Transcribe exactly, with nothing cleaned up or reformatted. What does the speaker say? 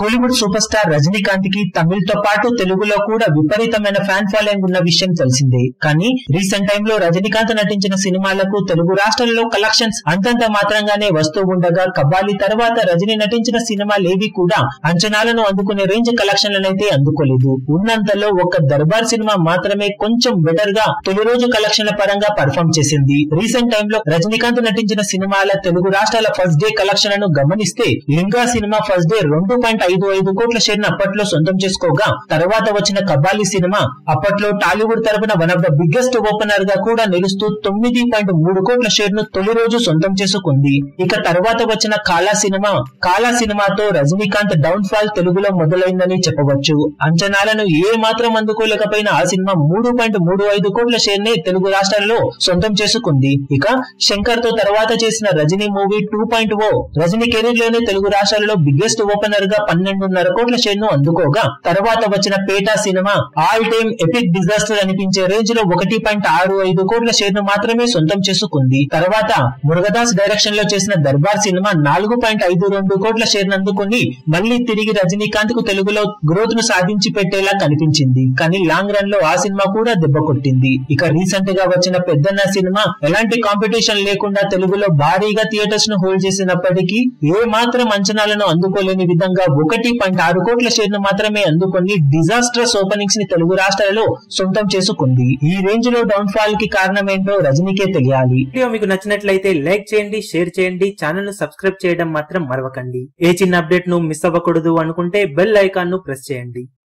Kollywood super star Rajinikanth కి తమిళ్ తో పాటు తెలుగులో కూడా విపరీతమైన ఫ్యాన్ ఫాలోయింగ్ ఉన్న విషయం తెలిసిందే. కానీ రీసెంట్ టైమ్ లో రజనీకాంత్ నటించిన సినిమాలకు తెలుగు రాష్ట్రాల్లో కలెక్షన్స్ అంతంత మాత్రంగానే వస్తూ ఉండగా కబాలి తర్వాత రజనీ నటించిన సినిమాలేవి కూడా అంచనాలను అందుకునే రేంజ్ కలెక్షన్లనైతే అందుకోలేదు. ఉన్నంతలో ఒక్క దర్బార్ సినిమా మాత్రమే కొంచెం బెటర్ గా తొలి రోజు కలెక్షన్ల పరంగా పర్ఫామ్ చేసింది. రీసెంట్ టైమ్ లో రజనీకాంత్ నటించిన సినిమాల తెలుగు రాష్ట్రాల ఫస్ట్ డే కలెక్షన్లను గమనిస్తే లింగా సినిమా ఫస్ట్ డే రెండు పాయింట్ ఐదు ఐదు కోట్ల షేర్ ను అప్పట్లో సొంతం చేసుకోగా తర్వాత వచ్చిన కబాలి సినిమా అప్పట్లో టాలీవుడ్ తరపున one of the biggest opener గా కూడా నిలుస్తూ తొమ్మిది పాయింట్ మూడు కోట్ల షేర్ ను తొలి రోజు సొంతం చేసుకుంది. ఇక తర్వాత వచ్చిన కాలా సినిమా కాలా సినిమాతో రజనీకాంత్ డౌన్ ఫాల్ తెలుగులో మొదలైందని చెప్పవచ్చు. అంచనాలను ఏ మాత్రం అందుకోలేకపోయిన ఆ సినిమా మూడు పాయింట్ మూడు ఐదు కోట్ల షేర్ నే తెలుగు రాష్ట్రాల్లో సొంతం చేసుకుంది. ఇక శంకర్ తో తర్వాత చేసిన Rajini movie two point O Rajini career లోనే తెలుగు రాష్ట్రాల్లో బిగ్గెస్ట్ ఓపెనర్ గా పన్నెండున్నర కోట్ల షేర్ ను అందుకోగా తర్వాత వచ్చిన Petta cinema all time epic disaster అనిపించే రేంజ్ లో ఒకటి పాయింట్ ఆరు ఐదు కోట్ల షేర్ ను మాత్రమే సొంతం చేసుకుంది. తర్వాత మురుగదాస్ డైరెక్షన్ లో చేసిన దర్బార్ సినిమా నాలుగు పాయింట్ ఐదు రెండు కోట్ల షేర్ ను అందుకుని మళ్లీ తిరిగి రజనీకాంత్ కు తెలుగులో గ్రోత్ ను సాధించి పెట్టేలా కనిపించింది. కానీ లాంగ్ రన్ లో ఆ సినిమా కూడా దెబ్బ కొట్టింది. ఇక రీసెంట్ గా వచ్చిన పెద్దన్న సినిమా ఎలాంటి కాంపిటీషన్ లేకుండా తెలుగులో భారీగా థియేటర్స్ ను హోల్డ్ చేసినప్పటికీ ఏ మాత్రం అంచనాలను అందుకోలేని విధంగా ఒకటి పాయింట్ ఆరు కోట్ల షేర్ ను మాత్రమే అందుకొని డిజాస్టర్స్ ఓపెనింగ్స్ ని తెలుగు రాష్ట్రాలలో సొంతం చేసుకుంది. ఈ రేంజ్ లో డౌన్ ఫాల్ కి కారణం ఏంటో రజనీకే తెలియాలి. వీడియో మీకు నచ్చినట్లయితే లైక్ చేయండి, షేర్ చేయండి, ఛానల్ ను సబ్స్క్రైబ్ చేయడం మాత్రం మరవకండి. ఏ చిన్న అప్డేట్ ను మిస్ అవ్వకూడదు అనుకుంటే బెల్ ఐకాన్ ను ప్రెస్ చేయండి.